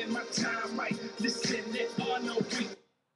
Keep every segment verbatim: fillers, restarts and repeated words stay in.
spend my time right. Listen, there are no weak.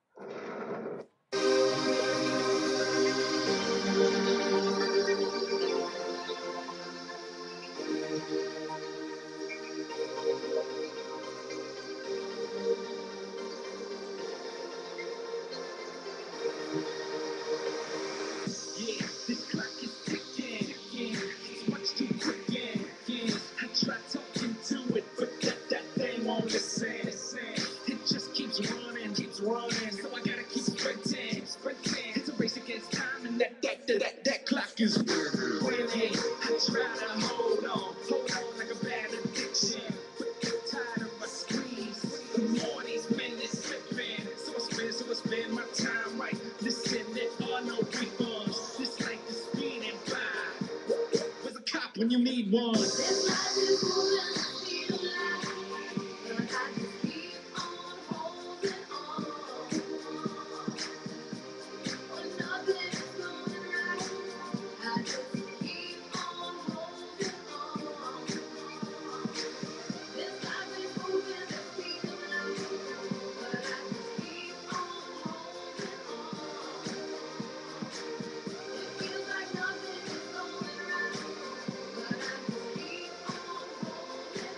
Yeah, this clock is ticking, yeah, it's much too quick, yeah, yeah. I try talking to it, but that, that thing won't listen. It just keeps running, keeps running, so I gotta keep sprinting, sprinting. It's a race against time, and that, that, that, that, that clock is winning. I try to hold on, hold on like a bad addiction, but I'm tired of my squeeze. The more these minutes slipping, so I spend, so I spend my time right. Listen, there are no refunds. This life is speeding by. Where's a cop when you need one? This life is moving, speed of light, but I just keep on holding on. When nothing is going right, I just keep on holding on. This life is moving, the speed of light, but I just keep on holding on. It feels like nothing is going right, but I just keep on holding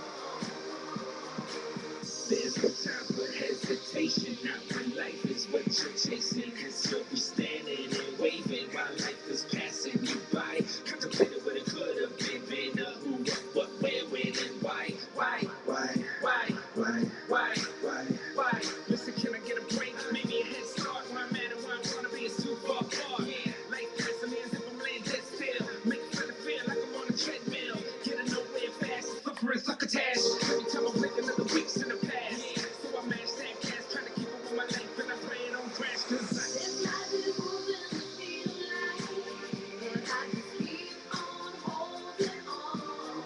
on. There's no time for hesitation, not when life is what you're chasing, cause you'll be standing and waving while life is passing you by. Contemplating what it could have been, been a who, what, what, where, when, and why, why, why, why, why, why, why, why. Listen, can I get a break? Maybe a head start where I'm at and where I wanna be is too far apart. Yeah, life passing me as if I'm laying dead still. Make it feel feel like I'm on a treadmill. Getting nowhere fast, suffering succotash. Every time I blink another week's in the past. So I mash that gas, trying to keep up with my life, and I pray it don't crash. Cause I this life is moving, the speed of light, but I just keep on holding on.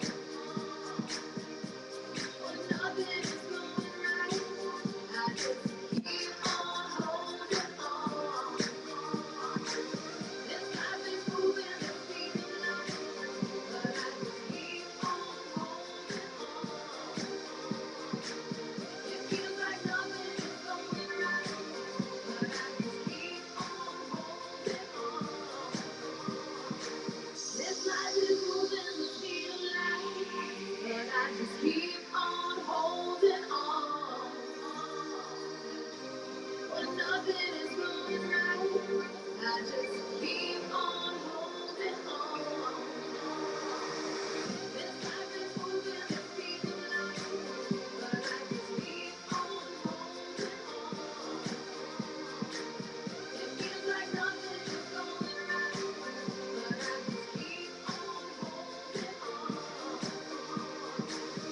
When nothing is going right, I just keep on holding on. This life is moving, the speed of light, but I just keep on holding on. It feels like nothing is going right, but I just keep on holding on. This life is moving, the speed of light, but I just keep on holding on. When nothing is going right, I just keep on holding on. This life is moving, the speed of light, but I just keep on holding on. It feels like nothing is going right, but I just keep on holding on.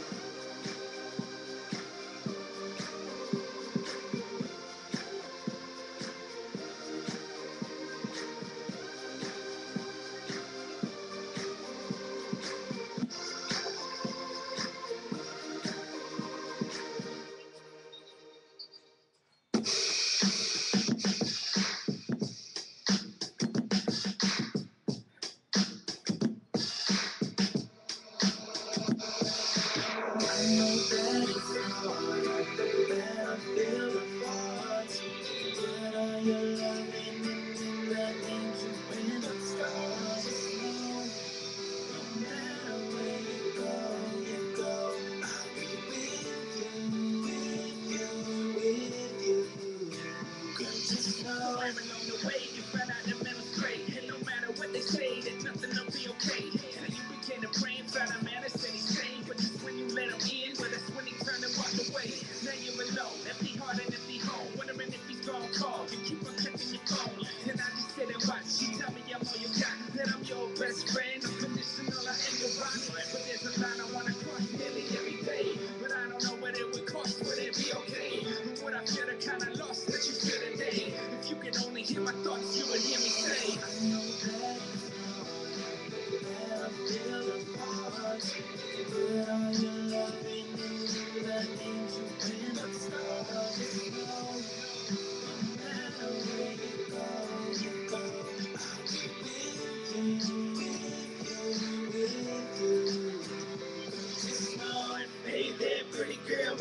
I know that it's hard, that I feel the parts, but all your loving and nothing keeping up stars slow. No matter where you go, you go, I'll be with you, with you, with you. Cause just know I'm along the way, you find out the middle straight, and no matter what they say, that nothing will be okay. So you begin to pray and find a man that said he's safe, but just when you let him in, but that's when he turned and walked away.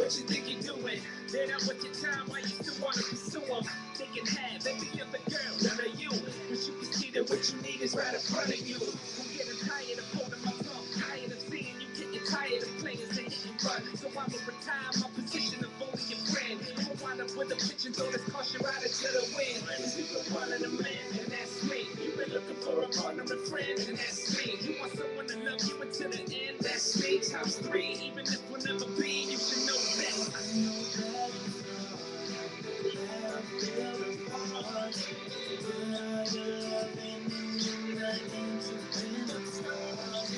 what you think you're doing. Then out with your time while you still wanna pursue them. They can have every other girl, none of you. But you can see that what you need is right in front of you. I'm getting tired of holding my tongue, tired of seeing you getting tired of playing and hitting run. So I'ma retire my position of only your friend. I'ma wind up with a pitch and throw this caution right into the wind. You've been wanting a man, and that's me. You've been looking for a partner and friend, and that's me. You want someone to love you until the end, that's me. Times three, even if we'll never be, you should know that. I know that it's wrong, that I'm apart. Without your loving me, that into the stars.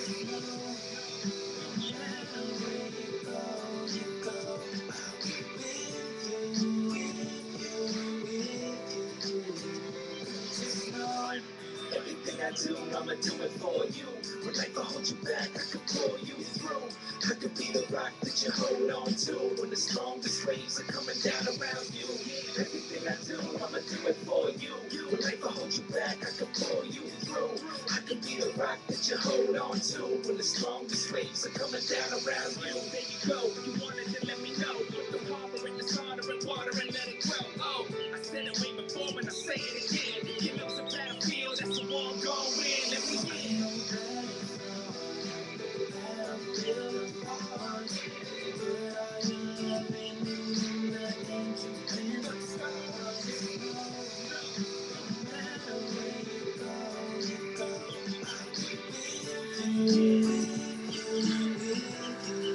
Wherever you go, you go. I'll be with you, with you, with you. Just know everything I do, I'ma do it for you. When life will hold you back, I can pull you through. I could be the rock that you hold on to when the strongest waves are coming down around you. Everything I do, I'ma do it for you. When life will hold you back, I can pull you through. I could be the rock that you hold on to when the strongest waves are coming down around you. There you go, you wanted to let me know. Put the harbor in the solder and water and let it grow. Oh, I said it way before and I say it